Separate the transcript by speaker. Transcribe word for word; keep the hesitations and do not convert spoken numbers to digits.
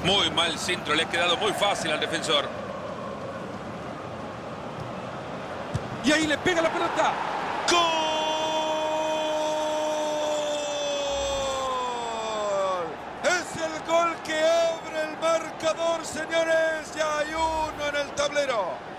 Speaker 1: Muy mal centro, le ha quedado muy fácil al defensor.
Speaker 2: Y ahí le pega la pelota.
Speaker 3: ¡Gol! Es el gol que abre el marcador, señores. Ya hay uno en el tablero.